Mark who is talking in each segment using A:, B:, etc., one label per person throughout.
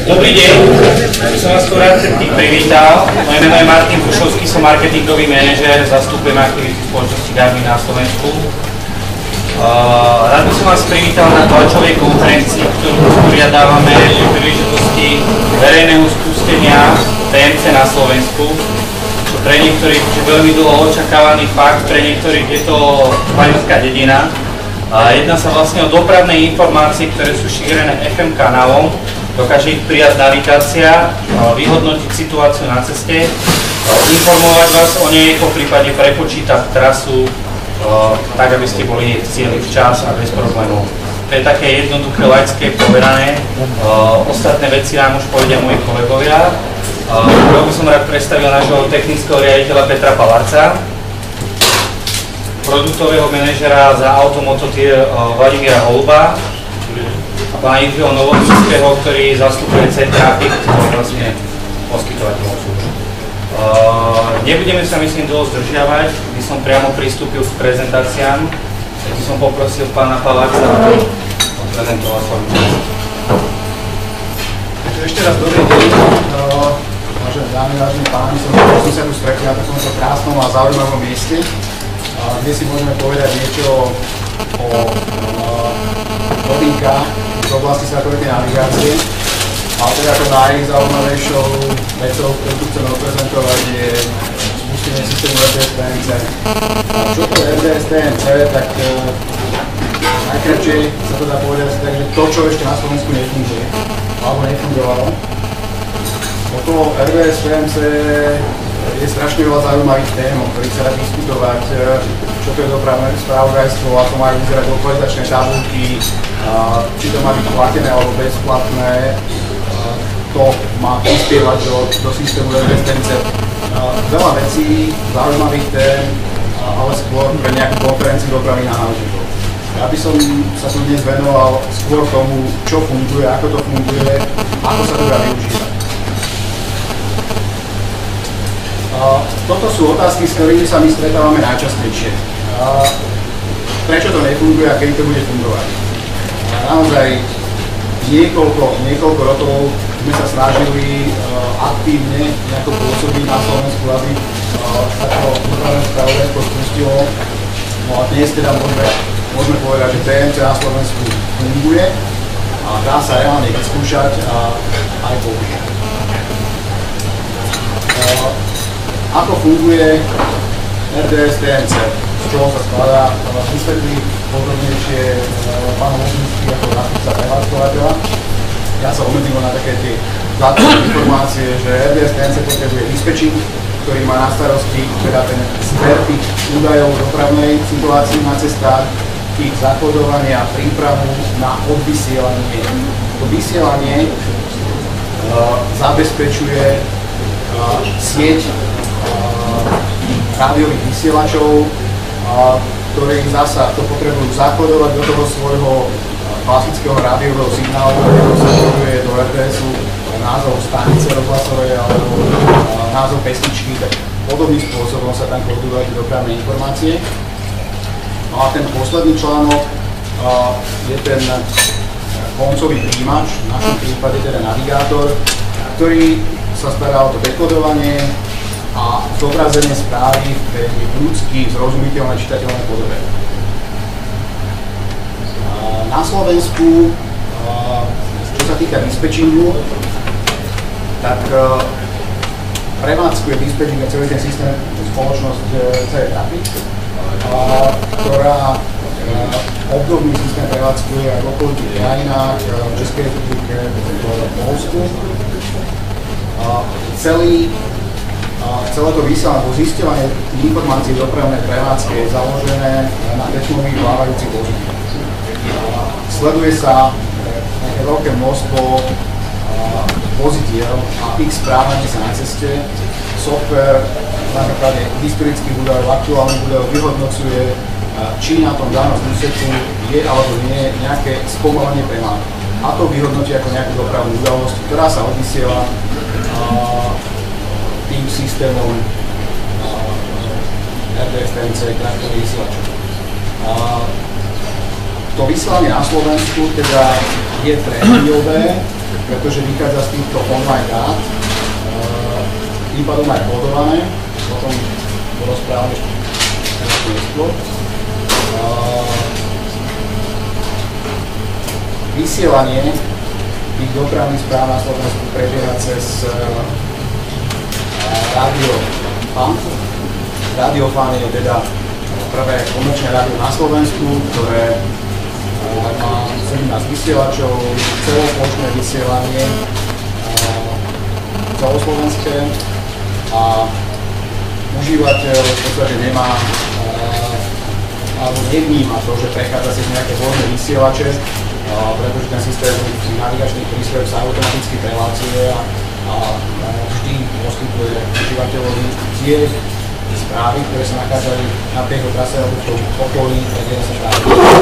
A: Dobrý deň, som vás tu rád všetkých privítal. Moje meno je Martin Pušovský, som marketingový manažér, zastupujem aktivity spoločnosti Garmin na Slovensku. Rád by som vás privítal na tlačovej konferencii, ktorú usporiadávame pri príležitosti verejného spustenia TMC na Slovensku. Čo pre niektorých je veľmi dlho očakávaný fakt, pre niektorých je to planická dedina. Jedná sa vlastne o dopravné informácie, ktoré sú šírené FM kanálom. Dokáže ich prijať navigácia, vyhodnotiť situáciu na ceste, informovať vás o nej, po prípade prepočítať trasu, tak aby ste boli v cieli včas a bez problémov. To je také jednoduché, laické povedané. Ostatné veci nám už povedia moji kolegovia. By som rád predstavil nášho technického riaditeľa Petra Palarca, produktového manažera za Automototier Vladimíra Holuba a pána Jiřího Novomického, ktorý zastupuje C-Traffic, ktorý vlastne poskytovateľ služieb. Nebudeme sa, myslím, dlho zdržiavať, by som priamo pristúpil k prezentáciám. Tak som poprosil pána Palarca, aby prezentoval svoju časť.
B: Ešte raz dobrý deň. Vážené dámy, vážení páni, som sa tu stretli na takomto krásnom a zaujímavom mieste, kde si môžeme povedať niečo o novinkách v oblasti satelitnej navigácie. Ale teda ako najzaujímavejšou vecou, ktorú tu chceme odprezentovať, je spustenie systému RDS TMC. Čo to je RDS TMC, tak najkratšie sa to dá povedať tak, že to, čo ešte na Slovensku nefunguje, alebo nefungovalo. Okolo RDS TMC je strašne veľa zaujímavých tém, o ktorých sa dá diskutovať, čo to je dopravné spravodajstvo, ako majú vyzerať lokalizačné tabulky, či to má byť platené alebo bezplatné, to má prispievať do systému RDS TMC. Veľa vecí, zaujímavých tém, ale skôr pre nejakú konferenciu dopravných analytikov. Ja by som sa tu dnes venoval skôr tomu, čo funguje, ako to funguje, ako sa to dá využívať. Toto sú otázky, s ktorými sa my stretávame najčastejšie. Prečo to nefunguje a kedy to bude fungovať? Naozaj niekoľko rokov sme sa snažili aktívne nejako pôsobiť na Slovensku, aby sa to dopravné spravodajstvo spustilo. No a dnes teda môžeme povedať, že TMC na Slovensku funguje a dá sa reálne vyskúšať a aj použiť. Ako funguje RDS TMC, z čoho sa skladá, vysvetlí podrobnejšie pán Mosinský ako zástupca prevádzkovateľa. Ja sa obmedzím na také tie základné informácie, že RDS TMC potrebuje dispečing, ktorý má na starosti teda ten zber tých údajov dopravnej situácii na cestách, ich zakodovanie a prípravu na odvysielanie. To vysielanie zabezpečuje sieť rádiových vysielačov, ktorí zasa to potrebujú zakodovať do toho svojho klasického rádiového signálu, ktorý sa koduje do RDS-u názov stanice rozhlasovej alebo názov pesničky, tak podobným spôsobom sa tam kodujú dopravné informácie. No a ten posledný článok je ten koncový príjimač, v našom prípade teda navigátor, ktorý sa stará o to dekodovanie a zobrazenie správy v tej ľudsky zrozumiteľnej čitateľnej podobe. Na Slovensku, čo sa týka dispečingu, tak prevádzkuje dispečing a celý ten systém spoločnosť C-Traffic, ktorá obdobný systém prevádzkuje aj v okolitých krajinách, v Českej republike, v Poľsku. Celé to vysielanie, zisťovanie informácií v dopravnej prevádzke je založené na technológii plávajúcich vozidel. Sleduje sa nejaké veľké množstvo vozidiel a ich správanie sa na ceste. Software na základe historických údajov, aktuálnych údajov vyhodnocuje, či na tom danom úseku je alebo nie nejaké spomalenie premávky. A to vyhodnotí ako nejakú dopravnú udalosť, ktorá sa odvysiela tým systémom RDS TMC krátkových vysielačov. To vysielanie na Slovensku teda je prémiové, pretože vychádza z týchto online dát, tým pádom aj kódované, potom porozprávame ešte neskôr. Vysielanie tých dopravných správ na Slovensku prebieha cez Radiofan. Radiofan je teda prvé komerčné rádio na Slovensku, ktoré má 17 vysielačov, celoplošné vysielanie celoslovenské a užívateľ v podstate nemá alebo nevníma to, že prechádza cez nejaké voľné vysielače, pretože ten systém navigačných prístrojov sa automaticky prevádzuje a vždy poskytuje užívateľovi tie správy, ktoré sa nachádzajú na tejto trase alebo v tom okolí, kde sa práve.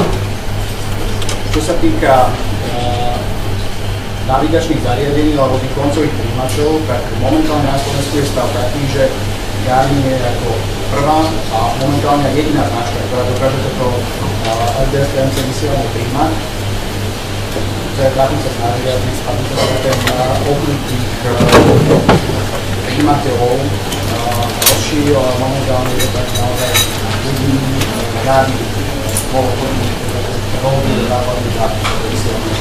B: Čo sa týka navigačných zariadení alebo tých koncových príjimačov, tak momentálne na Slovensku je stav taký, že Garmin je ako prvá a momentálne jediná značka, ktorá dokáže toto RDS-TMC vysielanie príjmať. To je trápim sa snaží, aby sa ten okruh tých príjimateľov rozšíril, ale momentálne je tak naozaj jediný Garmin spoločný, ktorý dodávali za vysielanie.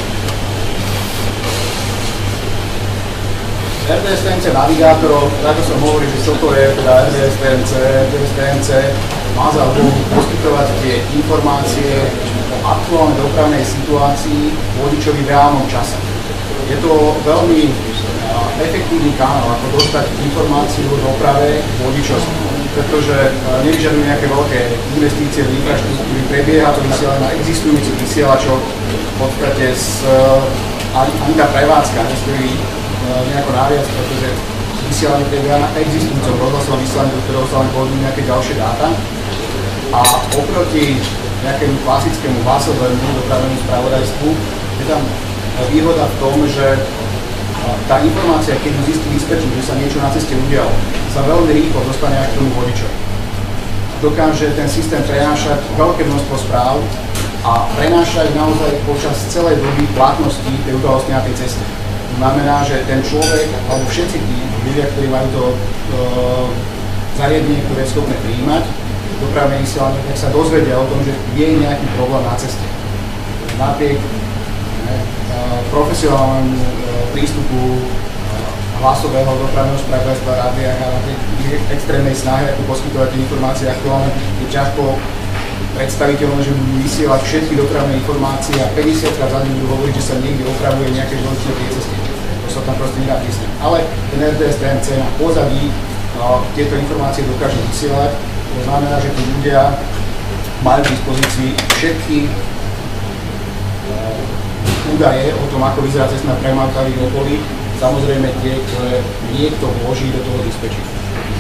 B: RDS-TMC navigátorov, ako som hovoril, že čo to je, teda RDS-TMC má za úlohu poskytovať tie informácie o aktuálnej dopravnej situácii vodičovi v reálnom čase. Je to veľmi efektívny kanál, ako dostať informáciu o doprave vodičovi, pretože nevyžadujú nejaké veľké investície do infraštruktúry, prebieha to vysielanie na existujúcich vysielačoch, v podstate ani tá prevádzka nestojí nejako naviac, pretože vysielanie prebieha na existujúcom rozhlasovom vysielaní, do ktorého sa len pohodnú nejaké ďalšie dáta. A oproti nejakému klasickému hlasovému dopravnému spravodajstvu je tam výhoda v tom, že tá informácia, keď ju zistí dispečer, že sa niečo na ceste udialo, sa veľmi rýchlo dostane až k tomu vodičovi. Dokáže ten systém prenášať veľké množstvo správ a prenášať naozaj počas celej doby platnosti tej udalosti na tej ceste. To znamená, že ten človek, alebo všetci tí ľudia, ktorí majú to zariadenie, ktoré je schopné prijímať, dopravné vysielanie, tak sa dozvedia o tom, že je nejaký problém na ceste. Napriek profesionálnemu prístupu hlasového dopravného spravodajstva rádia a tej extrémnej snahe, ako poskytovať tie informácie aktuálne, je ťažko predstaviteľné, že budú vysielať všetky dopravné informácie a 50 krát za dňu budú hovoriť, že sa niekde opravuje nejaké železničné priecesty. To sa tam proste nedá prísť. Ale ten RDS-TMC na pozadí tieto informácie dokáže vysielať. To znamená, že tí ľudia majú k dispozícii všetky údaje o tom, ako vyzerá cestná premávka v ich okolí, samozrejme tie, ktoré niekto vloží do toho dispečera.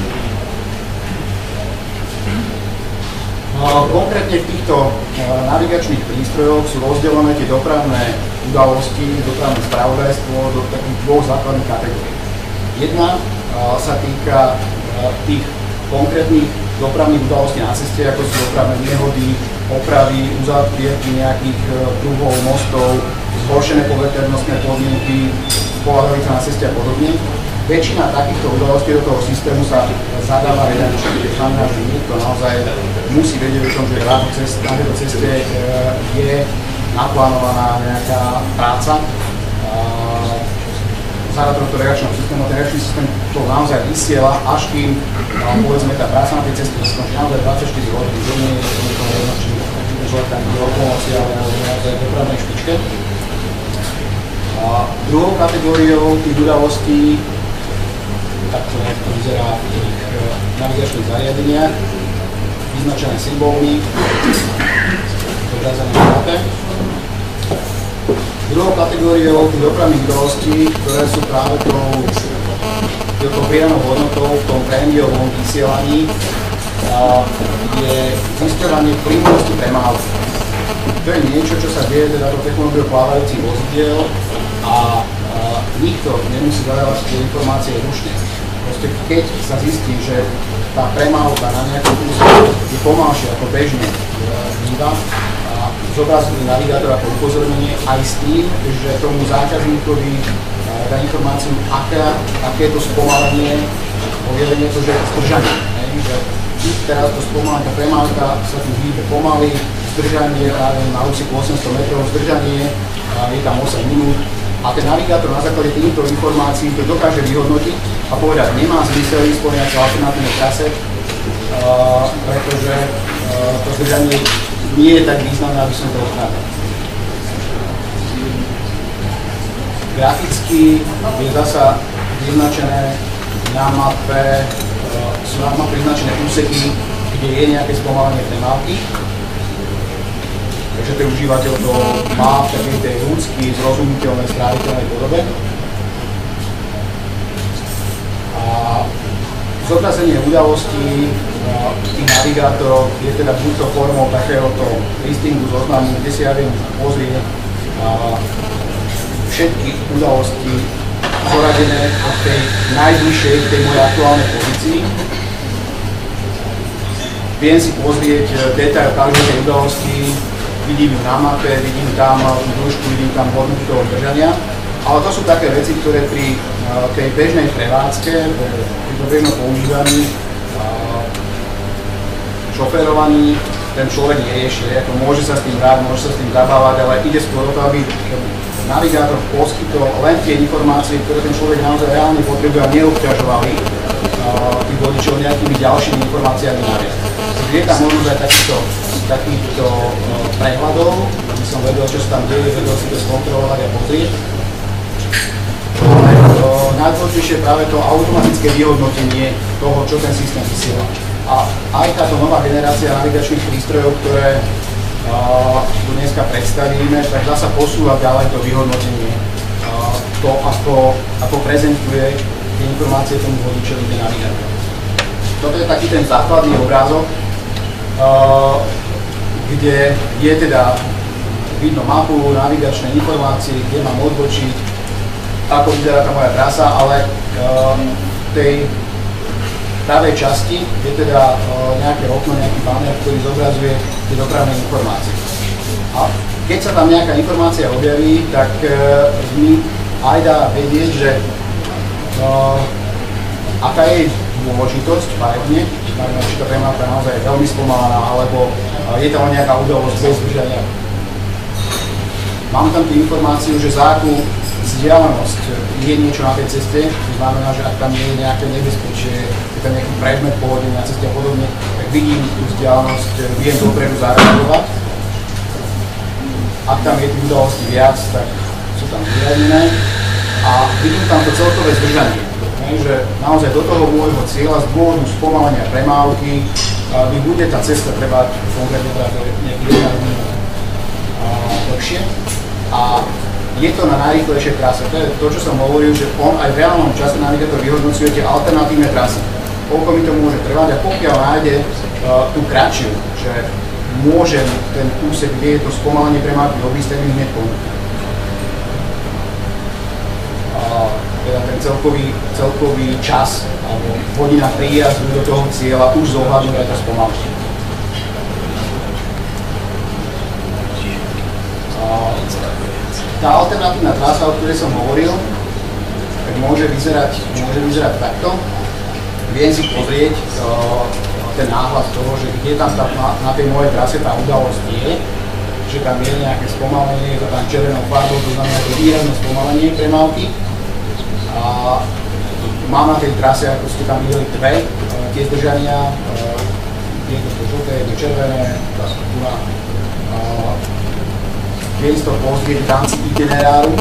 B: Konkrétne v týchto navigačných prístrojoch sú rozdelené tie dopravné udalosti, dopravné spravodajstvo do takých dvoch základných kategórií. Jedna sa týka tých konkrétnych dopravných udalostí na ceste, ako sú dopravné nehody, opravy, uzatvierky nejakých pruhov, mostov, zhoršené poveternostné podmienky, poľadovica na ceste a podobne. Väčšina takýchto udalostí do toho systému sa zadáva jednoducho, to znamená, že niekto naozaj musí vedieť o tom, že na tejto ceste je naplánovaná nejaká práca. Zároveň tohto reakčného systému, ten reakčný systém to naozaj vysiela, až kým povedzme tá práca na tej ceste skončí naozaj 24 hodín denne, je to jedno, či ten človek tam je lokomoci, ale naozaj v dopravnej špičke. Druhou kategóriou tých udalostí, tak to nejak vyzerá v tých navigačných zariadeniach, vyznačené symbolmi, zobrazené na mape. Druhou kategóriou tých dopravných udalostí, ktoré sú práve tou pridanou hodnotou v tom prémiovom vysielaní, je zisťovanie plynnosti premávky. To je niečo, čo sa deje teda do technológiou plávajúcich vozidiel a nikto nemusí zadávať tie informácie ručne. Proste keď sa zistí, že tá premávka na nejakom úseku je pomalšia ako bežne býva, zobrazili navigátor ako upozornenie aj s tým, že tomu zákazníkovi dá informáciu, aké je to spomalenie, uvedenie to, že zdržanie. Teraz to spomalenie, tá premávka sa tu hýbe pomaly, zdržanie na úseku 800 metrov, zdržanie je tam 8 minút a ten navigátor na základe týchto informácií to dokáže vyhodnotiť a povedať, nemá zmysel ísť po nejaké alternatívnej trase, pretože to zdržanie nie je tak významné, aby som to odchádzal. Graficky je zasa vyznačené na mape, sú na mape vyznačené úseky, kde je nejaké spomalenie premávky. Takže ten užívateľ to má v takej tej ľudskej, zrozumiteľnej, stráviteľnej podobe. A zobrazenie udalostí tých navigátorov je teda buď to formou takéhoto listingu zoznamu, kde si ja viem pozrieť všetky udalosti zoradené od tej najbližšej, tej mojej aktuálnej pozícii. Viem si pozrieť detail každej tej udalosti, vidím ju na mape, vidím tam dĺžku, vidím tam hodnotu toho držania. Ale to sú také veci, ktoré pri tej bežnej prevádzke, pri bežnom používaní, šoférovaní, ten človek nerieši. Môže sa s tým hrať, môže sa s tým zabávať, ale ide skôr o to, aby navigátor poskytol len tie informácie, ktoré ten človek naozaj reálne potrebuje a neobťažovali tých vodičov nejakými ďalšími informáciami naviac. Takže je tam možnosť aj takýchto prehľadov, aby som vedel, čo sa tam deje, vedel si to skontrolovať a pozrieť. Ale najdôležitejšie je práve to automatické vyhodnotenie toho, čo ten systém vysiela. A aj táto nová generácia navigačných prístrojov, ktoré tu dneska predstavíme, tak dá sa posúvať ďalej to vyhodnotenie, to ako prezentuje tie informácie tomu vodičovi, ten navigátor. Toto je taký ten základný obrázok, kde je teda vidno mapu, navigačné informácie, kde mám odbočiť, ako vyzerá tá moja trasa, ale v tej pravej časti je teda nejaké okno, nejaký banner, ktorý zobrazuje tie dopravné informácie. A keď sa tam nejaká informácia objaví, tak mi aj dá vedieť, že aká je dôležitosť farebne, či tá premávka naozaj je veľmi spomalená, alebo je tam nejaká udalosť bez zdržania. Mám tam tú informáciu, že za akú vzdialenosť je niečo na tej ceste, to znamená, že ak tam je nejaké nebezpečie, je tam nejaký predmet pohodlný na ceste a podobne, tak vidím tú vzdialenosť, viem dopredu zareagovať. Ak tam je tých udalostí viac, tak sú tam vyradené a vidím tam to celkové zdržanie. Že naozaj do toho môjho cieľa z dôvodu spomalenia premávky mi bude tá cesta trvať konkrétne nejakých 11 minút dlhšie. A je to na najrýchlejšej trase. To je to, čo som hovoril, že on aj v reálnom čase navigátor vyhodnocuje tie alternatívne trasy. Koľko mi to môže trvať a pokiaľ nájde tú kratšiu, že môžem ten úsek, kde je to spomalenie premávky obísť, tak mi hneď ponúkne. Teda ten celkový čas alebo hodina príjazdu do toho cieľa už zohľadňuje aj to spomalenie. Tá alternatívna trasa, o ktorej som hovoril, tak môže vyzerať takto. Viem si pozrieť ten náhľad toho, že kde tam na tej mojej trase tá udalosť je, že tam je nejaké spomalenie, je to tam červenou farbou, to znamená to výrazné spomalenie premávky. A mám na tej trase, ako ste tam videli, dve tie zdržania, jedno to žlté, jedno červené, viem si to pozrieť v rámci itineráru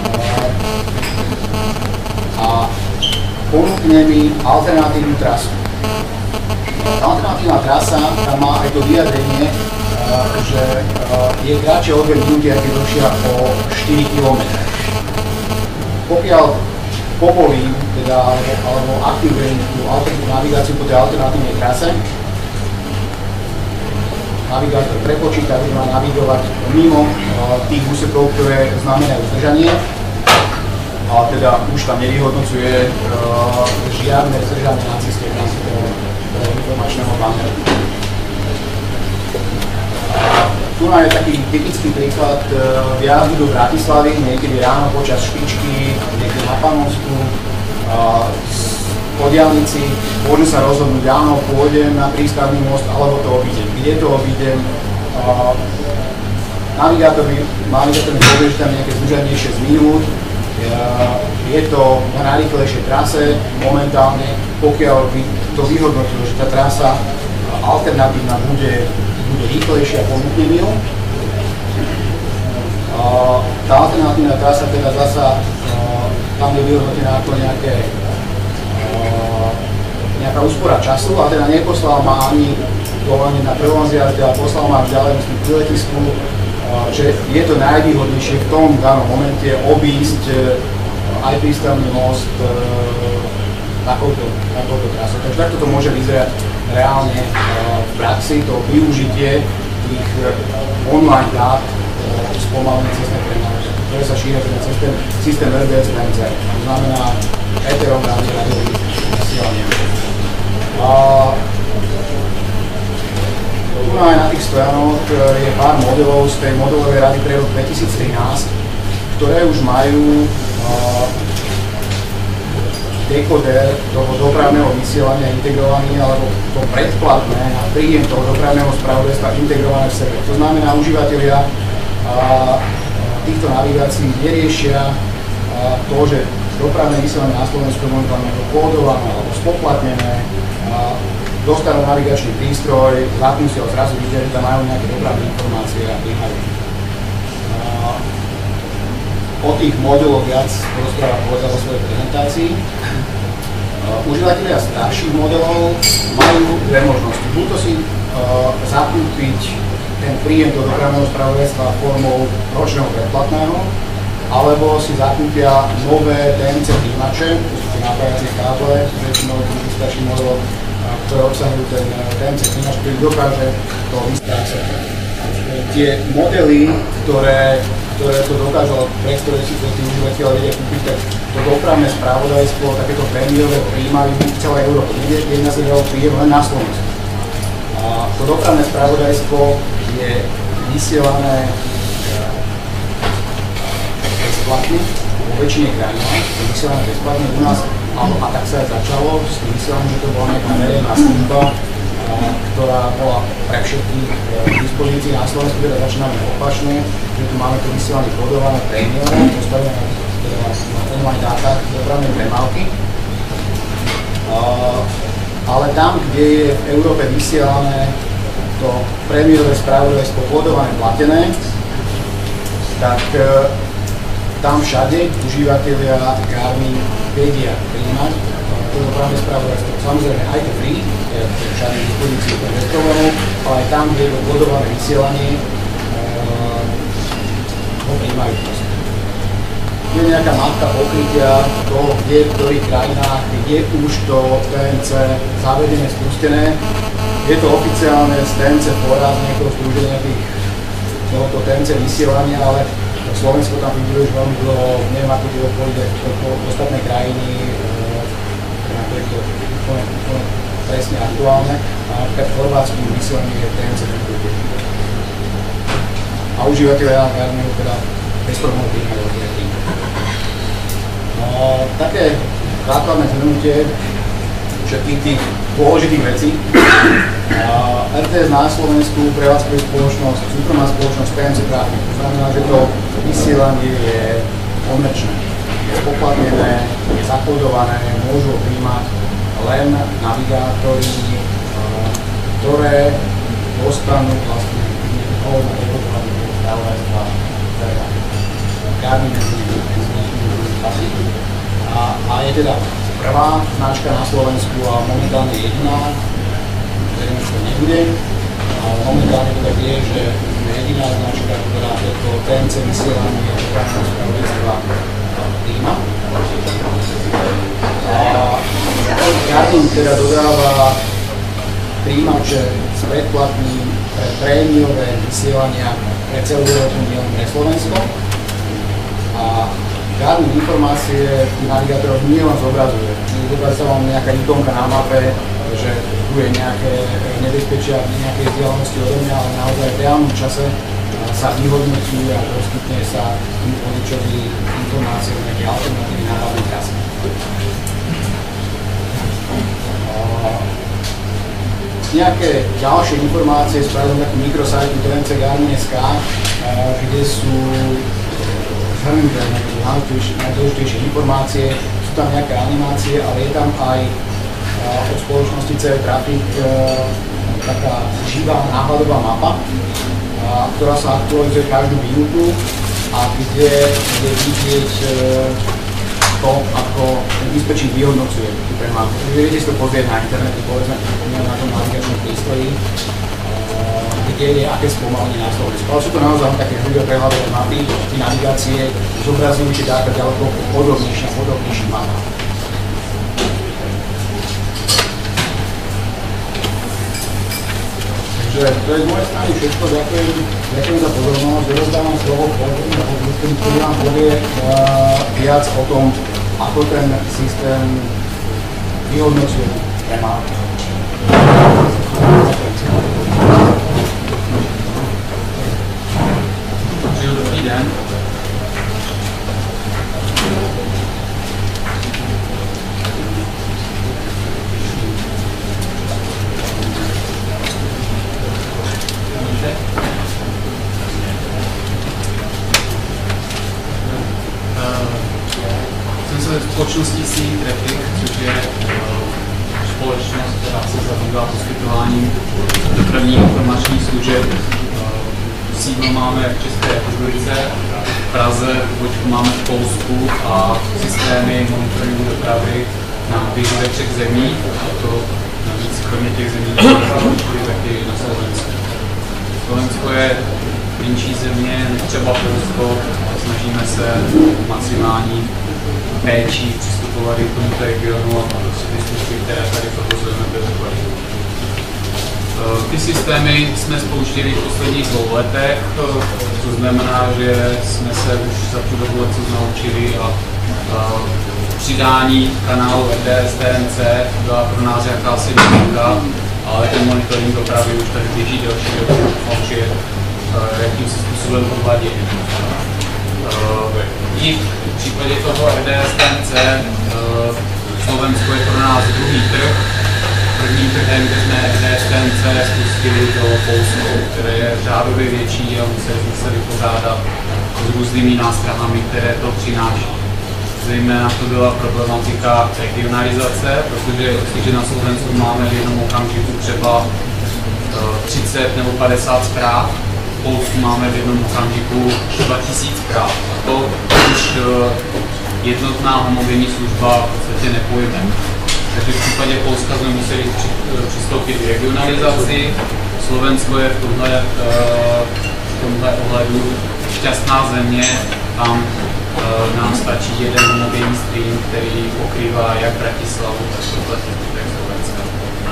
B: a ponúkne mi alternatívnu trasu. Alternatívna trasa tam má aj to vyjadrenie, že je kratšie o 2 minúty, ak je dlhšia o 4 km. Pokiaľ povolím, teda, alebo aktivujem tú navigáciu po tej alternatívnej trase, navigátor prepočíta, bude ma navigovať mimo tých úsekov, ktoré znamenajú zdržanie. A teda už tam nevyhodnocuje žiadne zdržanie na ceste v rámci toho informačného banneru. Tu Tu je taký typický príklad vjazdu do Bratislavy, niekedy ráno počas špičky, niekde na Panonsku, po diaľnici, môžem sa rozhodnúť, áno, pôjdem na prístavný most, alebo to obídem. Kde to obídem? Navigátor mi povie, že tam nejaké zdržanejšie z minút. Je to na najrýchlejšej trase. Momentálne, pokiaľ by to vyhodnotilo, že tá trasa alternatívna bude rýchlejšia, ponúkne mi ju. Tá alternatívna trasa teda zasa tam je vyhodnotená ako nejaká úspora času, a teda neposlal ma ani povolenie na prvom zjazde, ale poslal ma až ďalej pri letisku, že je to najvýhodnejšie v tom danom momente obísť aj prístavný most takouto trasou. Takže takto to môže vyzerať reálne v praxi, to využitie tých online dát spomalených cestnej premávky, ktoré sa šíria cez ten systém RDS TMC, to znamená eterom rádiových vysielania. Tu aj na tých stojanoch je pár modelov z tej modelovej rady pre rok 2013, ktoré už majú dekoder toho dopravného vysielania integrovaný, alebo to predplatné na príjem toho dopravného spravodajstva integrované v sebe. To znamená, užívateľia týchto navigácií neriešia to, že dopravné vysielanie na Slovensku je momentálne kódované alebo spoplatnené, dostanú navigačný prístroj, zapnú si ho, zrazu vidia, že tam majú nejaké dopravné informácie a príhajú. O tých modeloch viac rozpráva povedal vo svojej prezentácii. Užívateľia starších modelov majú dve možnosti. Buď to si zakúpiť ten príjem do dopravného spravodajstva formou ročného predplatného, alebo si zakúpia nové TMC príjimače, to sú tie napájacie káble, väčšinou tých starších modelov, ktoré obsahujú ten TMC príjimač, ktorý dokáže to vysprácať. Tie modely, ktoré to dokážu, pre ktoré si to tí užívateľe vedia kúpiť, tak to dopravné spravodajstvo, takéto prémiové príjmajú v celej Európe. Jedna sa jeho príjem len na Slovensku. To dopravné spravodajstvo je vysielané bezplatne, vo väčšine krajinách je vysielané bezplatne u nás, a tak sa aj začalo s tým vysielaním, že to bola nejaká verejná služba, ktorá bola pre všetkých k dispozícii. Na Slovensku teda začíname opačne, že tu máme to vysielanie kodované prémiové, postavené na online dátach dopravnej premávky. Ale tam, kde je v Európe vysielané to prémiové spravodajstvo kodované platené, tak tam všade užívateľia Garmin vedia príjmať to dopravné spravodajstvo. Samozrejme aj to free, je všade v dispozícii bez problémov, ale aj tam, kde je to kodované vysielanie, ho príjmajú. Je nejaká mapka pokrytia toho, kde, v ktorých krajinách je už to TMC zavedené, spustené. Je to oficiálne z TMC fóra, z nejakého združenia tohoto TMC vysielania, ale Slovensko tam figuruje už veľmi dlho, neviem ako tie okolité ostatné krajiny, to je to úplne presne aktuálne. A napríklad v Chorvátsku vysielanie je TMC figuruje. A užívateľia Garminu teda bez problémov príjmajú od tým. Také základné zhrnutie všetkých tých dôležitých vecí. RTS na Slovensku prevádzkuje spoločnosť, súkromná spoločnosť TMC Traffic. To znamená, že to vysielanie je komerčné, je spoplatnené, je zakódované, môžu príjmať len navigátori, ktoré dostanú vlastne na dekodovanie spravodajstva Garmin a je teda prvá značka na Slovensku a momentálne jediná, ktorým už to nebude. Momentálne to tak je, že sme jediná značka, ktorá toto TMC vysielanie dopravného spravodajstva príjma. Garmin teda dodáva príjimače s predplatným pre prémiové vysielania pre celú Európu, nielen pre Slovensko. A Garmin informácie v navigátorov nie len zobrazuje. Zobrazuje sa vám nejaká ikonka na mape, že tu je nejaké nebezpečia, nejaké vzdialenosti odo mňa, ale naozaj v reálnom čase sa vyhodnotí a poskytne sa vodičovi informácie o nejaké alternatívy náhľadnej trasy. Nejaké ďalšie informácie spravili takú mikrosajtu TMC-Garmin.sk, kde sú zhrnuté najdôležitejšie informácie, sú tam nejaké animácie, ale je tam aj od spoločnosti CE Traffic taká živá náhľadová mapa, ktorá sa aktualizuje každú minútu a kde je vidieť to, ako ten dispečing vyhodnocuje tú premávku. Viete si to pozrieť na internete, povedzme na tom navigačnom prístroji, kde je aké spomalenie na Slovensku. Ale sú to naozaj také hrubé prehľadové mapy, tie navigácie zobrazujú tie dáta ďaleko podrobnejších mapách. Takže to je z mojej strany všetko. Ďakujem za pozornosť. Rozdávam slovo kolegom, ktorý vám povie viac o tom, ako ten systém vyhodnocuje premávky.
A: Dobrý den. Jsem se společností CE Traffic, což je společnost, která se zabývá poskytováním dopravních informačních služeb. Sídlo máme v České republice, v Praze, pobočku máme v Polsku a systémy monitoringu dopravy na běží ve 3 zemích, a to navíc kromě těch zemí, které taky na Slovensku. Slovensko je menší země, než třeba Polsko, a snažíme se maximální péčí přistupovat i k tomuto regionu a ty služby, které tady provozujeme, byly kvalitní. Ty systémy jsme spouštěli v posledních 2 letech, to znamená, že jsme se už za tu dobu něco naučili a přidání kanálu RDS TMC byla pro nás jakási novinka, ale ten monitoring dopravy už tady běží delší dobu a už je jakýmsi způsobem podladěný. I v případě toho RDS TMC Slovensko je pro nás druhý trh. Prvním trhem, kde jsme RDS TMC spustili do Polska, které je řádově větší a museli jsme se vypořádat s různými nástrahami, které to přináší. Zejména to byla problematika regionalizace, protože jestliže na Slovensku máme v jednom okamžiku třeba 30 nebo 50 zpráv, v Polsku máme v jednom okamžiku 2000 zpráv. A to už jednotná homogenní služba v podstatě nepojme. Takže v případě Polska jsme museli přistoupit k regionalizaci. Slovensko je v tomhle ohledu šťastná země, tam nám stačí jeden homogenní stream, který pokrývá jak Bratislavu, tak Slovenska.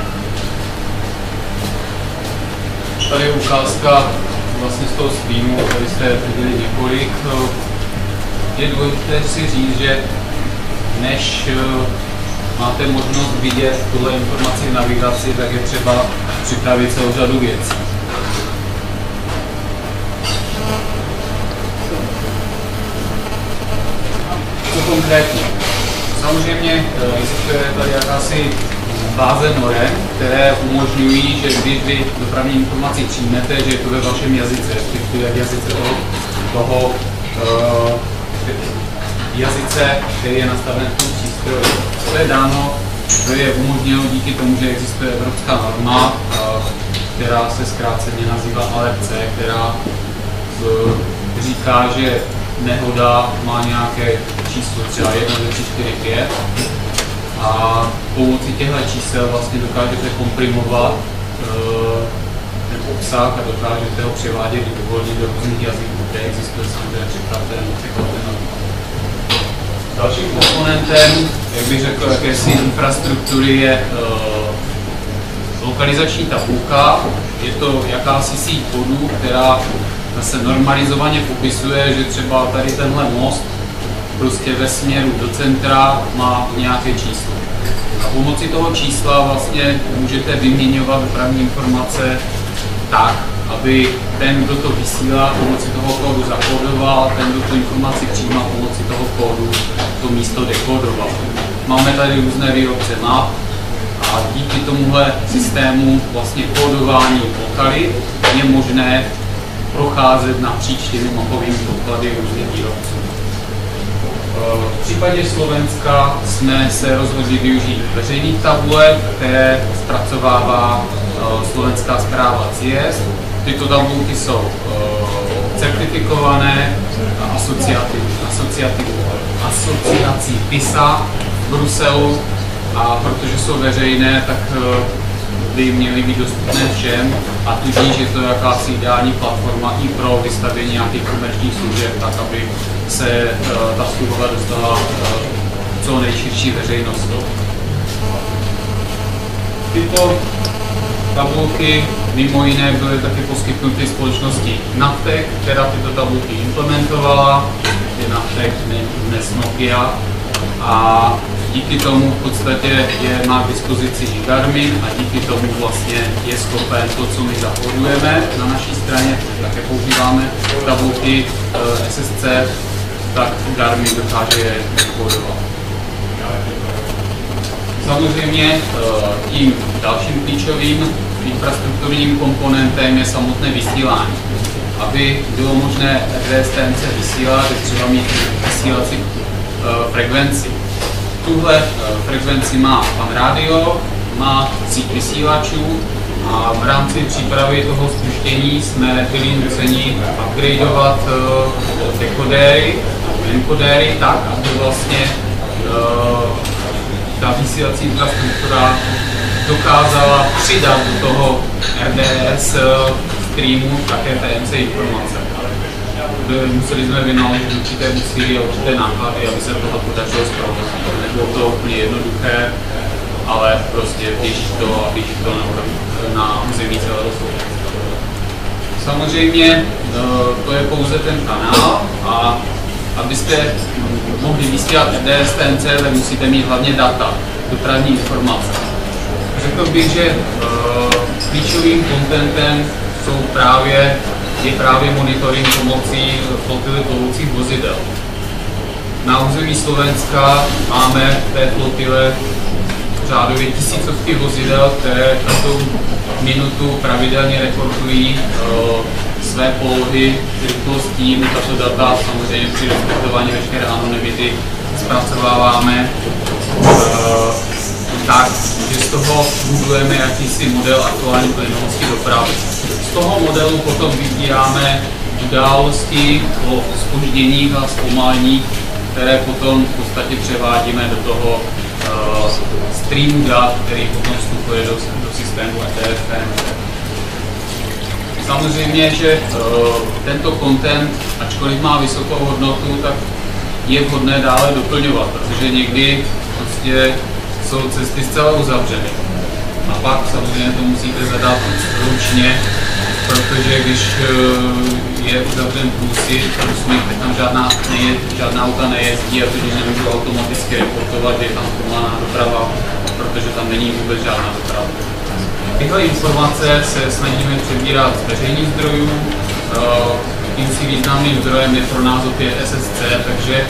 A: Tady je ukázka vlastně z toho streamu, tady jste viděli několik. Je důležité si říct, že než máte možnost vidět tuhle informaci v navigaci, tak je třeba připravit celou řadu věcí. Co konkrétně? Samozřejmě existuje tady jakási báze norem, které umožňují, že když vy dopravní informaci přijmete, že je to ve vašem jazyce, respektive v jazyce toho jazyce, který je nastaven v tom přístroji. To je dáno, to je umožněno díky tomu, že existuje evropská norma, která se zkráceně nazývá ALERC, která říká, že nehoda má nějaké číslo, třeba 1, 2, 3, 4, 5 a pomocí těchto čísel vlastně dokážete komprimovat ten obsah a dokážete ho převádět libovolně do různých jazyků, kde existuje samozřejmě překladatel. Dalším komponentem, jak bych řekl, jakési infrastruktury je lokalizační tabulka. Je to jakási síť bodů, která zase normalizovaně popisuje, že třeba tady tenhle most prostě ve směru do centra má nějaké číslo. A pomocí toho čísla vlastně můžete vyměňovat dopravní informace tak,
C: aby ten, kdo to vysílá, pomocí toho kódu zakódoval, ten, kdo tu informaci přijímá, pomocí toho kódu to místo dekódoval. Máme tady různé výrobce map a díky tomuhle systému vlastně kódování lokalit je možné procházet napříč těmi mapovými doklady různých výrobců. V případě Slovenska jsme se rozhodli využít veřejných tabulek, které zpracovává Slovenská správa CIEST. Tyto tabulky jsou certifikované asociací PISA v Bruselu a protože jsou veřejné, tak by měly být dostupné všem a tudíž je to jakási ideální platforma i pro vystavění nějakých komerčních služeb, tak aby se ta služba dostala co nejširší veřejnosti. Tyto tabulky mimo jiné byly taky poskytnuty společnosti Navtec, která tyto tabulky implementovala, je Navtec, dnes Nokia, a díky tomu v podstatě má k dispozici i Garmin a díky tomu vlastně je schopen to, co my zakódujeme na naší straně, také používáme tabulky SSC, tak Garmin dokáže je dekódovat. Samozřejmě tím dalším klíčovým infrastrukturním komponentem je samotné vysílání. Aby bylo možné RDS-TNC vysílat, je třeba mít vysílací frekvenci. Tuhle frekvenci má pan rádio, má síť vysílačů a v rámci přípravy toho spuštění jsme byli nuceni upgradeovat dekodéry, enkodéry tak, aby vlastně ta vysílací infrastruktura dokázala přidat do toho RDS streamu také TNC informace. Museli jsme vynaložit určité úsilí a určité náklady, aby se toho podařilo zprovoznit. Nebylo to úplně jednoduché, ale prostě běží to na území celého Slovenska. Samozřejmě to je pouze ten kanál a abyste mohli vysílat RDS-TNC, tak musíte mít hlavně data, dopravní informace. Řekl bych, že klíčovým contentem je právě monitoring pomocí flotily plovoucích vozidel. Na území Slovenska máme v té flotile řádově tisícovky vozidel, které každou minutu pravidelně reportují své polohy, rychlostí, tato data samozřejmě při respektování veškeré anonymity zpracováváme tak, že z toho budujeme jakýsi model aktuální plynulosti dopravy. Z toho modelu potom vybíráme události o zpožděních a zpomaleních, které potom v podstatě převádíme do toho streamu dat, který potom vstupuje do systému RDS-TNC. Samozřejmě, že tento content, ačkoliv má vysokou hodnotu, tak je vhodné dále doplňovat, protože někdy prostě jsou cesty zcela uzavřeny. A pak samozřejmě to musíte zadat ručně, protože když je uzavřen průsmyk, tak tam žádná auta nejezdí a tudíž nemůžu automaticky reportovat, že je tam zpomalá doprava, protože tam není vůbec žádná doprava. Tyhle informace se snažíme přebírat z veřejných zdrojů. Tím si významným zdrojem je pro nás opět SSC, takže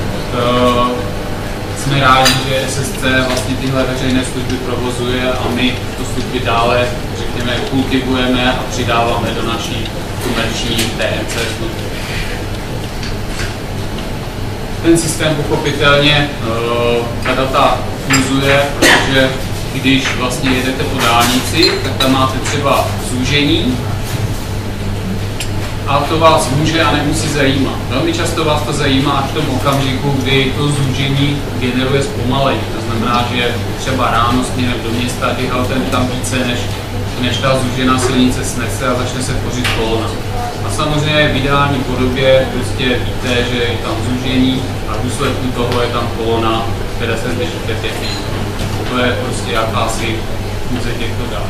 C: jsme rádi, že SSC vlastně tyhle veřejné služby provozuje a my tu služby dále, řekněme, kultivujeme a přidáváme do naší komerční TNC služby. Ten systém pochopitelně ta data fuzuje, protože když vlastně jedete po dálnici, tak tam máte třeba zúžení a to vás může a nemusí zajímat. Velmi často vás to zajímá až v tom okamžiku, kdy to zúžení generuje zpomalení. To znamená, že třeba ráno směrem do města těch aut tam více, než ta zúžená silnice snese a začne se tvořit kolona. A samozřejmě v ideální podobě prostě víte, že je tam zúžení a v důsledku toho je tam kolona, která se zdržíte pěkně. To je prostě jakási fúze těchto dat.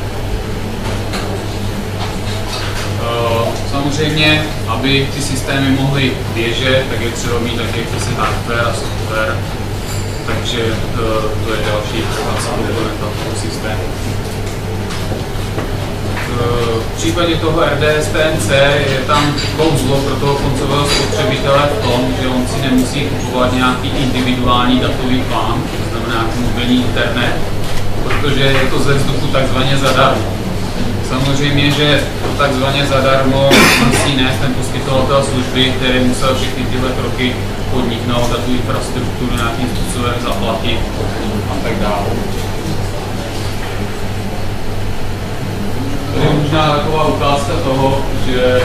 C: Samozřejmě, aby ty systémy mohly běžet, tak je třeba mít taky jakýsi hardware a software, takže to je další komponenta toho systému. V případě toho RDS TNC je tam kouzlo pro toho koncového spotřebitele v tom, že on si nemusí kupovat nějaký individuální datový plán, to znamená nějaký mobilní internet, protože je to ze vzduchu takzvaně zadarmo. Samozřejmě, že takzvaně zadarmo musí nést ten poskytovatel služby, který musel všechny tyhle kroky podniknout a tu infrastrukturu nějakým způsobem zaplatit a tak dále. Tady je možná taková ukázka toho, že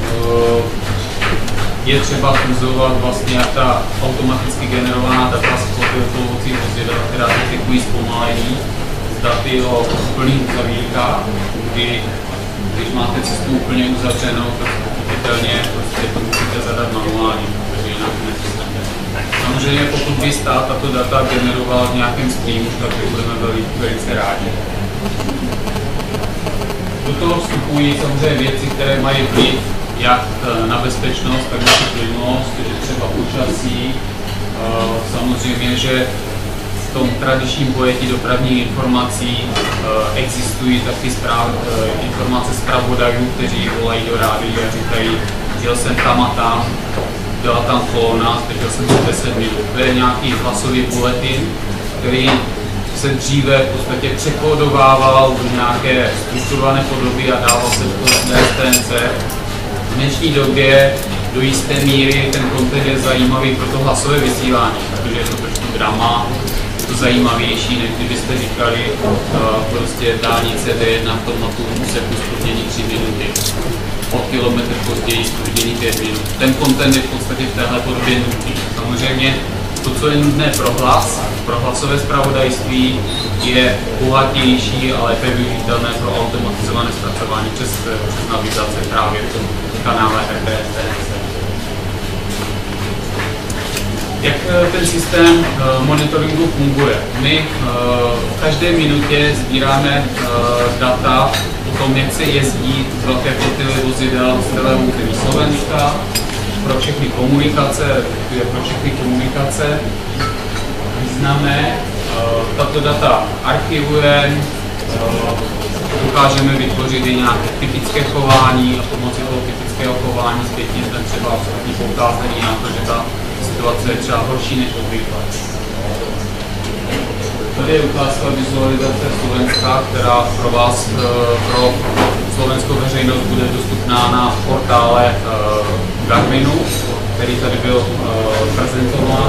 C: je třeba fuzovat vlastně jak ta automaticky generovaná data z plovoucích vozidel, která detekují zpomalení z daty o úplných uzavírkách, kdy když máte cestu úplně uzavřenou, tak pochopitelně prostě to musíte zadat manuálně, protože jinak nepřistanete. Samozřejmě pokud by stát tato data generoval v nějakém streamu, tak budeme velice rádi. Do toho vstupují samozřejmě věci, které mají vliv jak na bezpečnost, tak na plynulost, takže třeba počasí. Samozřejmě, že v tom tradičním pojetí dopravních informací existují taky informace zpravodajů, kteří volají do rádia a říkají, jel jsem tam a tam, byla tam kolona, zdržel jsem se 10 minut. To je nějaký hlasový bulletin, který se dříve v podstatě překódovával do nějaké strukturované podoby a dával se do STNC. V dnešní době do jisté míry ten content je zajímavý pro to hlasové vysílání, protože je to trošku drama, je to zajímavější, než kdybyste říkali prostě dálnice D1 v tomto úseku zpoždění 3 minuty, o kilometr později zpoždění 5 minut. Ten content je v podstatě v téhle podobě nutný. Samozřejmě to, co je nutné pro hlasové zpravodajství, je bohatější a lépe využitelné pro automatizované zpracování přes navigace právě v tom kanále RDS. Jak ten systém monitoringu funguje? My v každé minutě sbíráme data o tom, jak se jezdí velké flotily vozidel z celého území Slovenska, pro všechny komunikace významné. Tato data archivujeme, dokážeme vytvořit i nějaké typické chování a pomocí toho typického chování zpětně jsme třeba poukázání na to, že ta situace je třeba horší než obvykle. Tady je ukázka vizualizace Slovenska, která pro vás, pro slovenskou veřejnost bude dostupná na portále Garminu, který tady byl prezentován.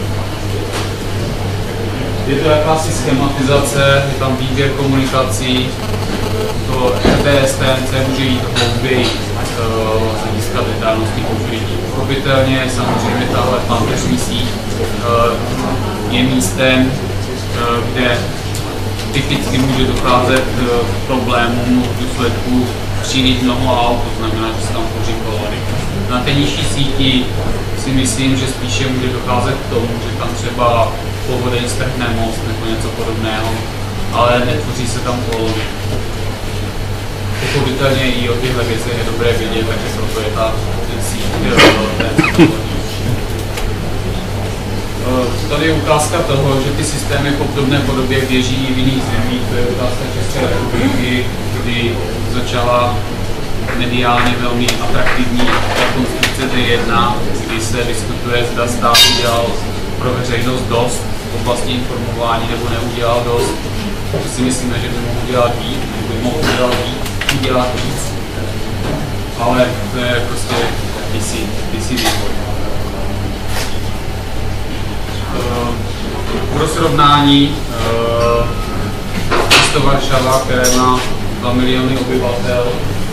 C: Je to jakási schematizace, je tam výběr komunikací, to RDS TNC může jít hlouběji z hlediska detailnosti pokrytí. Pochopitelně samozřejmě tahle panteřní síť je místem, kde typicky může docházet k problémům v důsledku přijít mnoho aut, to znamená, že se tam tvoří kolony. Na té nižší síti si myslím, že spíše může docházet k tomu, že tam třeba povodeň strhne most nebo něco podobného, ale netvoří se tam kolony. Pochopitelně i o těchto věcech je dobré vědět, takže proto je ta síť. Tady je ukázka toho, že ty systémy v obdobné podobě běží i v jiných zemích. To je ukázka České republiky, kdy začala mediálně velmi atraktivní rekonstrukce D1, kdy se diskutuje, zda stát udělal pro veřejnost dost v oblasti informování nebo neudělal dost. To si myslíme, že by mohl udělat víc, udělat víc. Ale to je prostě DC vývoj. Pro srovnání město Varšava, které má 2 miliony obyvatel,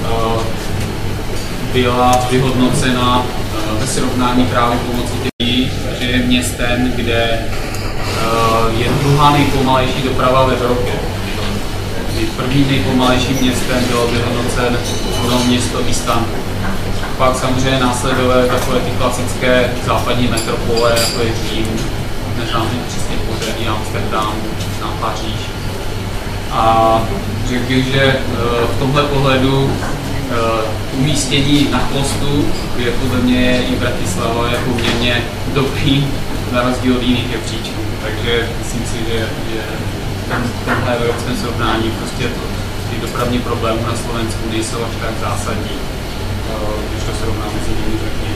C: byla vyhodnocena ve srovnání právě pomocí těch, že je městem, kde je druhá nejpomalejší doprava v Evropě. První nejpomalejším městem bylo vyhodnocen město Istanbul. Pak samozřejmě následovaly takové ty klasické západní metropole, jako je Řím, neznám přesně pořadí, Amsterdam, znám Paříž. A řekl bych, že v tomhle pohledu umístění na chvostu, kde podle mě i Bratislava je poměrně dobrý, na rozdíl od jiných jebříčků. Takže myslím si, že v tomhle evropském srovnání prostě ty dopravní problémů na Slovensku nejsou až tak zásadní, když to srovnáme s jinými zeměmi.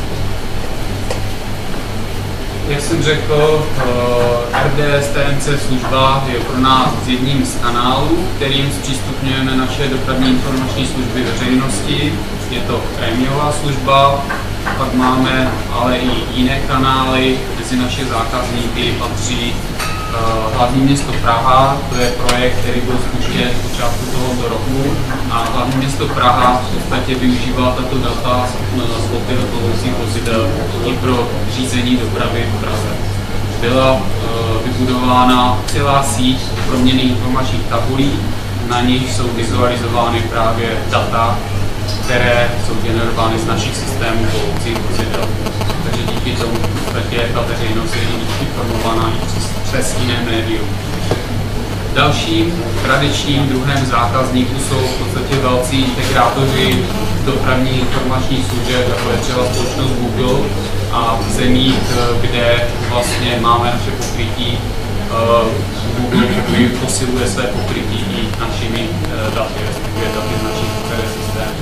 C: Jak jsem řekl, RDS TNC služba je pro nás jedním z kanálů, kterým zpřístupňujeme naše dopravní informační služby veřejnosti. Je to prémiová služba, pak máme ale i jiné kanály. Mezi naše zákazníky patří hlavní město Praha, to je projekt, který byl spuštěn v počátku tohoto roku, a hlavní město Praha v podstatě využívá tato data z floty letoucích vozidel i pro řízení dopravy v Praze. Byla vybudována celá síť proměnných informačních tabulí, na nich jsou vizualizovány právě data, které jsou generovány z našich systémů lovcích vozidel. Takže díky tomu v podstatě ta veřejnost je informovaná i přes jiné médium. Dalším tradičním druhem zákazníků jsou v podstatě velcí integrátoři dopravních informačních služeb, jako je třeba společnost Google, a v zemích, kde vlastně máme naše pokrytí, Google posiluje své pokrytí i našimi daty, respektive daty z našich systémů.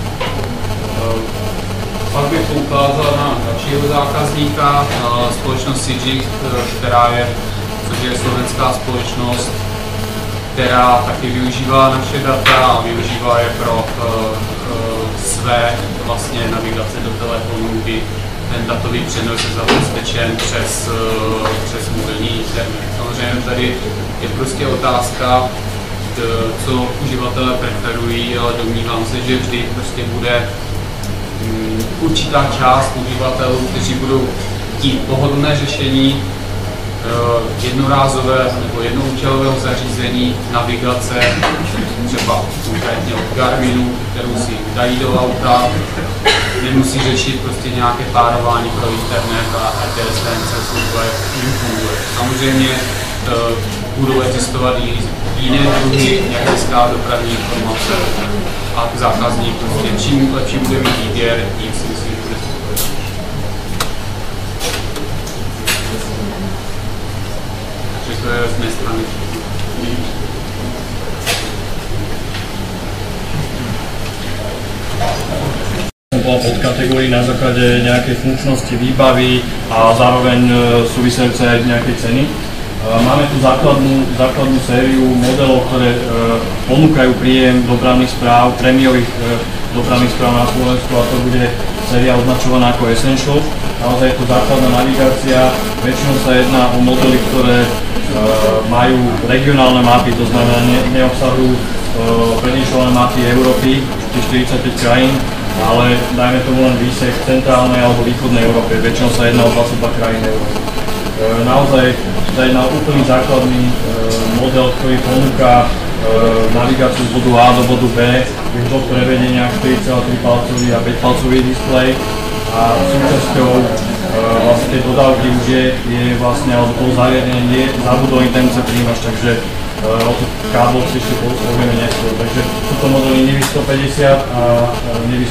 C: Pak bych poukázal na dalšího zákazníka, společnost Cygik, což je slovenská společnost, která taky využívá naše data a využívá je pro své vlastně navigace do telefonů, kdy ten datový přenos je zabezpečen přes mobilní internet. Samozřejmě tady je prostě otázka, co uživatelé preferují, ale domnívám se, že vždy prostě bude určitá část uživatelů, kteří budou chtít pohodlné řešení jednorázové nebo jednoúčelového zařízení, navigace, třeba konkrétně od Garminu, kterou si dají do auta, nemusí řešit prostě nějaké párování pro internet a RDS TNC služba jim funguje. Samozřejmě budou existovat i jiné druhy, jak získá dopravní informace, a zákazník prostě čím lepší bude mít výběr, tím si myslím, že bude spokojený. Takže to je z mé strany.
D: Podkategórií na základe nejakej funkčnosti, výbavy a zároveň súvisejúce aj nejakej ceny. Máme tu základnú sériu modelov, ktoré ponúkajú príjem dopravných správ, prémiových dopravných správ na Slovensku, a to bude séria označovaná ako Essential. Naozaj je to základná navigácia, väčšinou sa jedná o modely, ktoré majú regionálne mapy, to znamená neobsahujú predinšované mapy Európy, 45 krajín, ale dajme tomu len výsek centrálnej alebo východnej Európy, väčšinou sa jedná o 22 krajín Európy. Naozaj sa jedná o úplný základný model, ktorý ponúka navigáciu z bodu A do bodu B v dvoch prevedeniach, 4,3 palcový a 5 palcový displej, a súčasťou vlastne tej dodávky už je vlastne, alebo toho zariadenia je zabudovaný TNC príjimač, takže o tých kábloch si ešte povieme neskôr. Takže sú to modely NIVI 150 a NIVI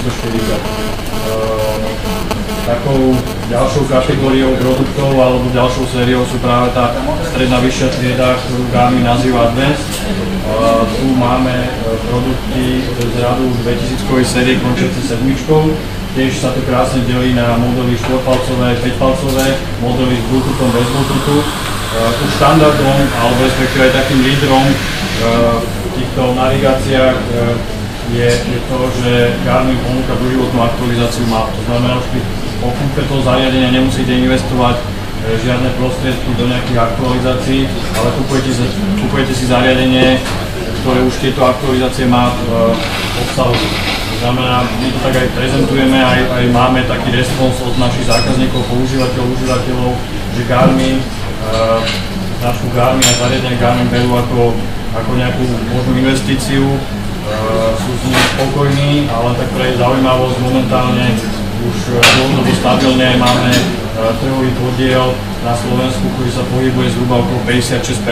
D: 140. Takou ďalšou kategóriou produktov alebo ďalšou sériou sú práve tá stredná vyššia trieda, ktorú Garmin nazýva Advanced. Tu máme produkty z radu 2000-kovej série končiace 7. Tiež sa to krásne delí na modely 4-palcové, 5-palcové, modely s Bluetoothom, bez Bluetoothu. Tu štandardom, alebo respektíve aj takým lídrom v týchto navigáciách je to, že Garmin ponúka doživotnú aktualizáciu map. To znamená, že po kúpe toho zariadenia nemusíte investovať žiadne prostriedky do nejakých aktualizácií, ale kupujete si zariadenie, ktoré už tieto aktualizácie má obsahujú. To znamená, my to tak aj prezentujeme, aj máme taký respons od našich zákazníkov, užívateľov, že Garmin, značku Garmin a zariadenie Garmin berú ako nejakú možnú investíciu, sú s nimi spokojní, ale tak pre zaujímavosť momentálne už dlhodobo stabilne máme trhový podiel na Slovensku, ktorý sa pohybuje zhruba okolo 56%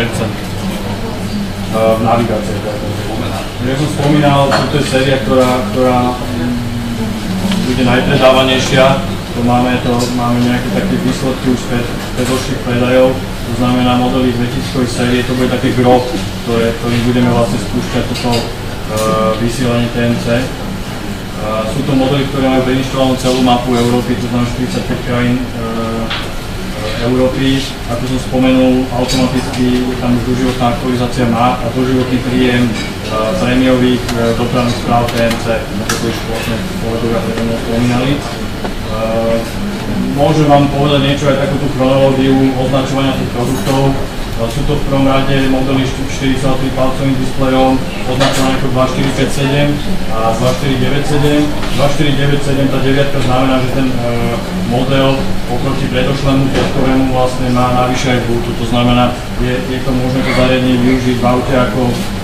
D: v navigácii. Jak som spomínal, toto je séria, ktorá bude najpredávanejšia. Máme nejaké také výsledky už z predošlých predajov. To znamená modely 2000 série, to bude také gro, ktorým budeme vlastne spúšťať toto vysielanie TMC. Sú to modely, ktoré majú preinštalovanú celú mapu Európy, to znamená 45 krajín Európy. Ako som spomenul, automaticky tam už doživotná aktualizácia má a doživotný príjem prémiových dopravných správ TMC, ako to už vlastne kolegovia predtým spomínali. Môžem vám povedať niečo aj takúto chronológiu označovania tých produktov. Sú to v prvom rade modely 4,3 palcovým displejom, označované ako 2457 a 2497. 2497, tá deviatka znamená, že ten model oproti predošlému piatkovému vlastne má navyše aj Bluetooth. To znamená, je to možné to zariadenie využiť v aute ako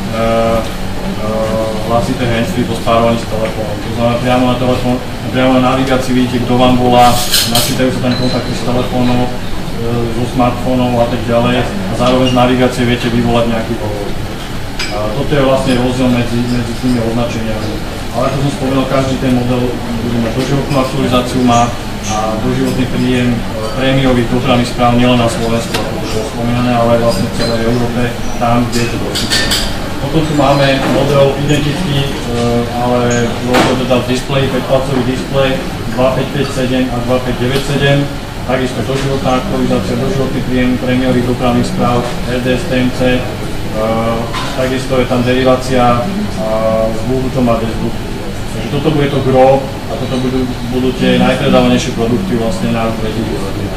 D: hlasité handsfree po spárovaní s telefónom. To znamená, priamo na navigácii vidíte, kto vám volá, načítajú sa tam kontakty s telefónom, zo smartfónov a tak ďalej a zároveň z navigácie viete vyvolať nejaký hovor. Toto je vlastne rozdiel medzi tými označeniami. Ale ako som spomenul, každý ten model bude mať doživotnú aktualizáciu, má a doživotný príjem prémiových dopravných správ nielen na Slovensku, ako to bolo spomínané, ale aj vlastne v celej Európe, tam, kde je to dostupné. Potom tu máme model identický, ale bolo teda v displeji, 5-palcový displej 2557 a 2597. Takisto doživotná aktualizácia, doživotný príjem prémiových dopravných správ, RDS TMC, takisto je tam derivácia s Bluetoothom a bez Bluetooth. Takže toto bude to gro a toto budú tie najpredávanejšie produkty vlastne na rok 2020.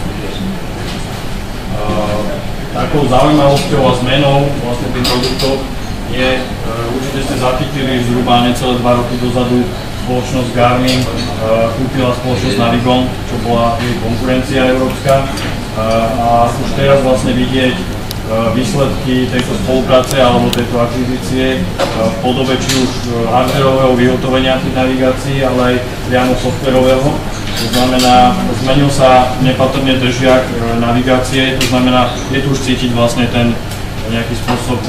D: Takou zaujímavosťou a zmenou vlastne tých produktov je, určite ste zachytili zhruba necelé 2 roky dozadu, spoločnosť Garmin kúpila spoločnosť Navigon, čo bola jej konkurencia európska a už teraz vlastne vidieť výsledky tejto spolupráce alebo tejto akvizície v podobe či už hardwarového vyhotovenia tých navigácií, ale aj priamo softwarového. To znamená, zmenil sa nepatrne držiak navigácie, to znamená, je tu už cítiť vlastne ten nejaký spôsob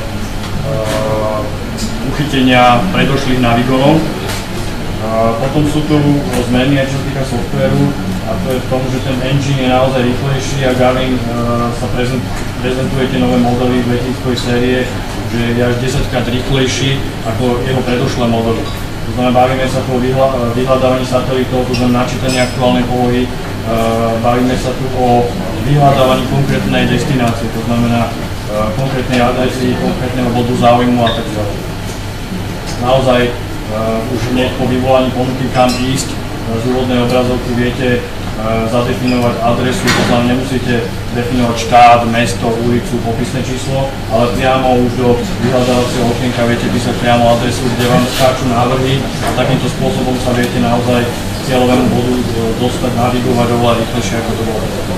D: uchytenia predošlých Navigonov. Potom sú tu zmeny aj čo sa týka softvéru a to je v tom, že ten engine je naozaj rýchlejší a Garmin sa prezentuje tie nové modely 2000 série, že je až 10-krát rýchlejší ako jeho predošlé modely. To znamená, bavíme sa tu o vyhľadávaní satelitov, to znamená načítanie aktuálnej polohy, bavíme sa tu o vyhľadávaní konkrétnej destinácie, to znamená konkrétnej adresy, konkrétneho bodu záujmu a tak ďalej. Naozaj už hneď po vyvolaní ponuky kam ísť, z úvodnej obrazovky viete zadefinovať adresu, to znamená nemusíte definovať štát, mesto, ulicu, popisné číslo, ale priamo už do vyhľadávacieho okienka viete písať priamo adresu, kde vám skáču návrhy a takýmto spôsobom sa viete naozaj k cieľovému bodu dostať, navigovať oveľa rýchlejšie, ako to bolo.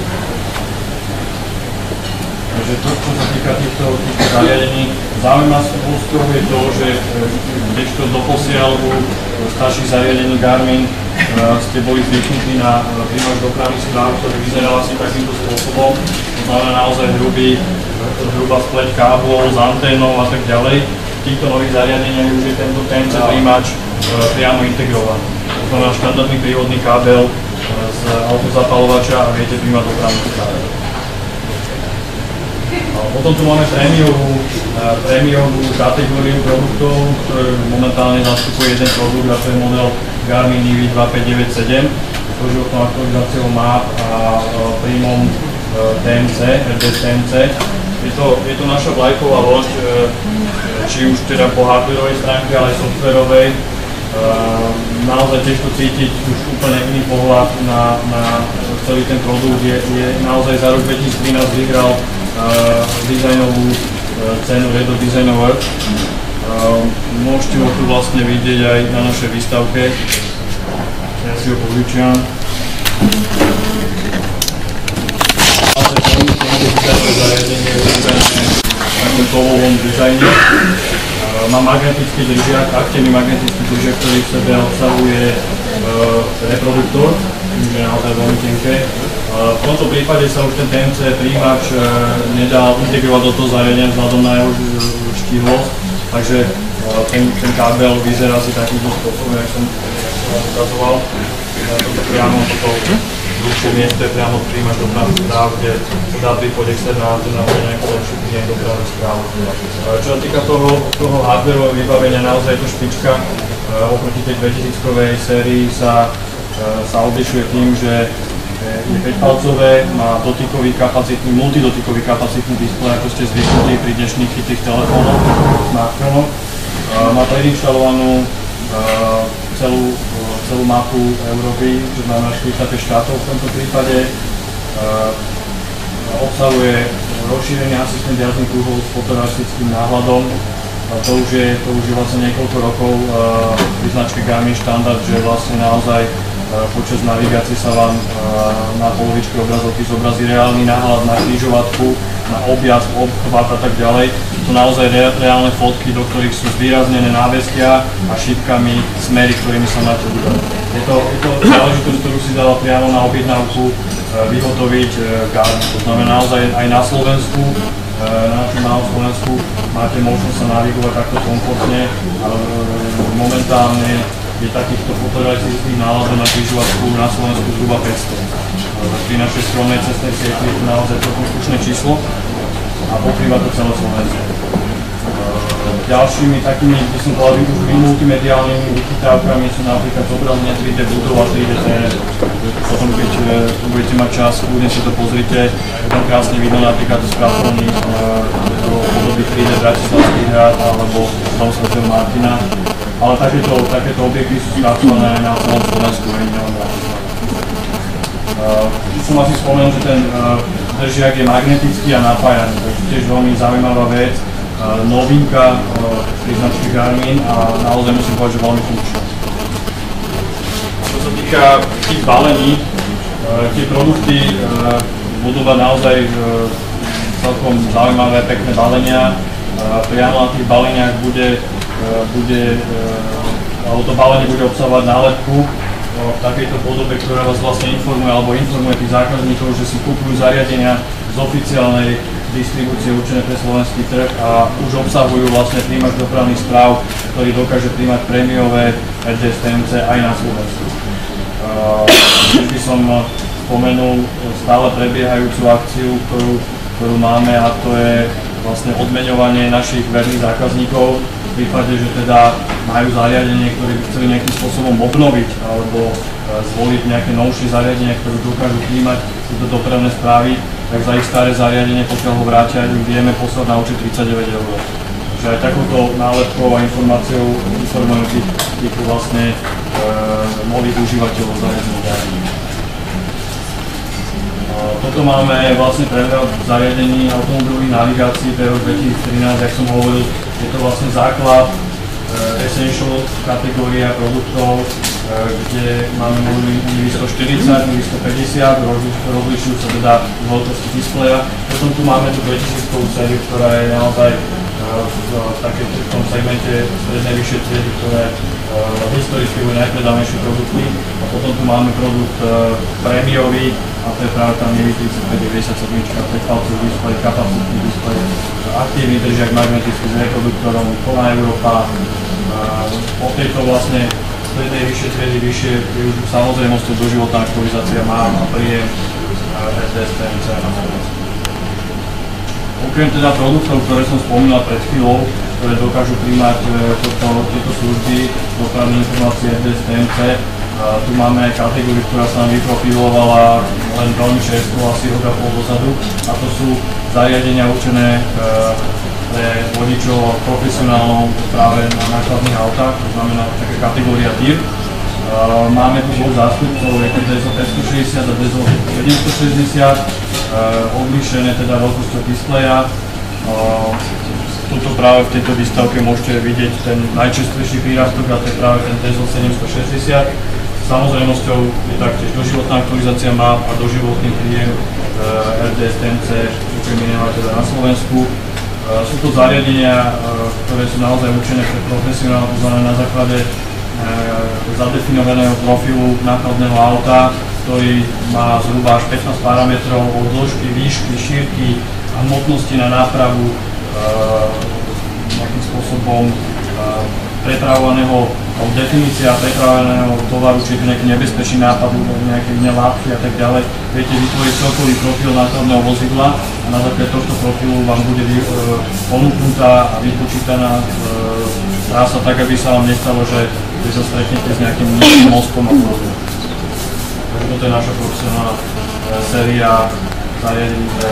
D: Takže to, čo sa týka týchto zariadení, zaujímavosťou je to, že kdežto doposiaľ u starších zariadení Garmin ste boli zvyknutí na príjmač dopravných správ, ktorý vyzeral asi takýmto spôsobom. To znamená naozaj hrubá spleť káblov s anténou a tak ďalej. V týchto nových zariadeniach už je tento TMC príjmač priamo integrovaný. To znamená štandardný prívodný kábel z autozapalovača a viete príjmať dopravný správ. Potom tu máme prémiovú kategóriu produktov, ktorý momentálne zastupuje jeden produkt a to je model Garmin EV 2597. Doživotnou aktualizáciou má a príjmom TMC, RDS TMC. Je to naša vlajková loď, či už teda po hardwarovej stránke, ale aj softwarovej. Naozaj tiež to cítiť už úplne iný pohľad na celý ten produkt. Je naozaj za rok 2013 vyhral dizajnovú cenu Red Dot Design Award. Môžete ho tu vlastne vidieť aj na našej výstavke. Ja si ho požičiam. Zariadenie je urobené v takom kovovom dizajne. Má magnetický držiak, aktívny magnetický držiak, ktorý v sebe obsahuje reproduktor, čiže naozaj veľmi tenké. V tomto prípade sa už ten TMC príjimač nedá integrovať do toho zariadenia vzhľadom na jeho štíhlosť, takže ten kábel vyzerá si takýmto spôsobom, jak som vám ukazoval. Toto priamo toto dlhšie miesto je priamo príjmač dopravných správ, kde sa dá pripojiť externá anténa pre nejakú lepšiu príjem dopravných správ. Čo sa týka toho hardwareového vybavenia, naozaj je to špička. Oproti tej 2000-kovej sérii sa odlišuje tým, že je 5-palcové, má multidotykový kapacitný displej, ako ste zvyknutí pri dnešných chytrých telefónoch, smartfónoch. Má predinštalovanú celú mapu Európy, čo znamená 45 štátov v tomto prípade. Obsahuje rozšírený asistent jazdných kruhov s fotorealistickým náhľadom. To už je vlastne niekoľko rokov pri značke Garmin štandard, že vlastne naozaj počas navigácie sa vám na polovičke obrazovky zobrazí reálny náhľad na križovatku, na objazd, obchvat a tak ďalej. Sú to naozaj reálne fotky, do ktorých sú zvýraznené náväzkia a šípkami smery, ktorými sa máte vydať. Je to záležitosť, ktorú si dala priamo na objednávku vyhotoviť Garmin. To znamená naozaj aj na Slovensku, na našom malom Slovensku máte možnosť sa navigovať takto komfortne. Momentálne je takýchto fotorealistických náladov na križovatku na Slovensku zhruba 500. Pri našej skromnej cestnej sieti je to naozaj celkom slušné číslo a pokrýva to celé Slovensko. Ďalšími takými, by som povedal, už multimediálnymi vychytávkami sú napríklad zobrazenie 3D budov a 3D terén. Potom, keď budete mať čas, kľudne si to pozrite. Tam krásne vidno napríklad z pracovní do podoby 3D Bratislavský hrad alebo Dom svätého Martina. Ale takéto objekty sú spracované na celom Slovensku, nie len som asi spomenul, že ten držiak je magnetický a napájaný, takže tiež veľmi zaujímavá vec, novinka pri značke Garmin a naozaj musím povedať, že veľmi funkčná. Čo sa týka tých balení, tie produkty budú mať naozaj celkom zaujímavé, pekné balenia. Priamo na tých baleniach alebo to balenie bude obsahovať nálepku v takejto podobe, ktorá vás vlastne informuje alebo informuje tých zákazníkov, že si kupujú zariadenia z oficiálnej distribúcie určené pre slovenský trh a už obsahujú vlastne príjimač dopravných správ, ktorý dokáže príjmať prémiové RDS TMC aj na Slovensku. Tiež by som spomenul stále prebiehajúcu akciu, ktorú máme, a to je vlastne odmeňovanie našich verných zákazníkov. V prípade, že teda majú zariadenie, ktoré by chceli nejakým spôsobom obnoviť alebo zvoliť nejaké novšie zariadenie, ktoré dokážu príjmať tieto dopravné správy, tak za ich staré zariadenie, pokiaľ ho vrátia, im vieme poslať na účet 39 €. Takže aj takouto nálepkou a informáciou informujú tých vlastne nových užívateľov zariadení. Toto máme vlastne prehľad zariadení automobilových navigácií pre rok 2013, jak som hovoril, je to vlastne základ Essential kategória produktov, kde máme modely 140, 150, rozlišujú sa teda v veľkosti displeja. Potom tu máme tú 2000-kovú sériu, ktorá je naozaj v tom segmente strednej vyššej triedy, ktoré historicky boli najpredávanejšie produkty. A potom tu máme produkt prémiový, a to je práve tam MIVI 3597, 5-palcový displej, kapacitný displej, aktívny držiak magnetický s reproduktorom, plná Európa. Po tejto vlastne strednej vyššej triedy vyššie je už samozrejmosťou doživotná aktualizácia má a príjem RDS TMC na Slovensku. Okrem teda produktov, ktoré som spomínal pred chvíľou, ktoré dokážu príjmať tieto služby, dopravné informácie RDS TMC, tu máme kategóriu, ktorá sa nám vyprofilovala len veľmi čerstvo, asi rok a pol dozadu, a to sú zariadenia určené pre vodičov profesionálov práve na nákladných autách, to znamená taká kategória TIR. Máme tu dvoch zástupcov, je to DESO 560 a DESO 760, odlišené teda veľkosťou displeja. Tuto práve v tejto výstavke môžete vidieť ten najčerstvejší prírastok, a to je práve ten DESO 760. Samozrejmosťou je taktiež doživotná aktualizácia map a doživotný príjem RDS TMC, ukriminovať teda na Slovensku. Sú to zariadenia, ktoré sú naozaj určené pre profesionálov, to znamená na základe zadefinovaného profilu nákladného auta, ktorý má zhruba až 15 parametrov od dĺžky, výšky, šírky a hmotnosti na nápravu nejakým spôsobom prepravovaného definícia prepraveného tovaru, či je to nejaký nebezpečný nápad, nejaké iné látky a tak ďalej. Viete vytvoriť celkový profil nákladného vozidla a na základe tohto profilu vám bude ponúknutá a vypočítaná trasa tak, aby sa vám nestalo, že sa stretnete s nejakým mostom a podobne. Takže toto je naša profesionálna séria zariadení pre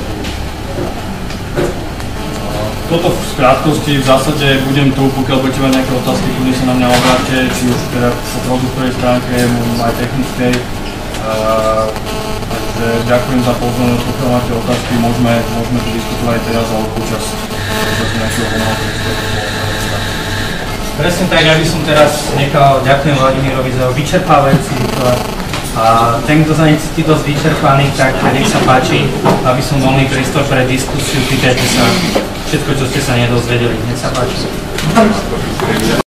D: toto v krátkosti, v zásade budem tu, pokiaľ budete mať nejaké otázky, kľudne sa na mňa obráte, či už teda po produktovej stránke, aj technickej. Takže ďakujem za pozornosť, pokiaľ máte otázky, môžeme tu diskutovať teraz alebo počas nejakého voľného.
A: Presne tak, ja by som teraz nechal, ďakujem Vladimírovi za vyčerpávajúci výklad. A ten, kto sa necíti dosť vyčerpaný, tak nech sa páči, aby som voľný priestor pre diskusiu, pýtajte sa všetko, čo ste sa nedozvedeli. Nech sa páči.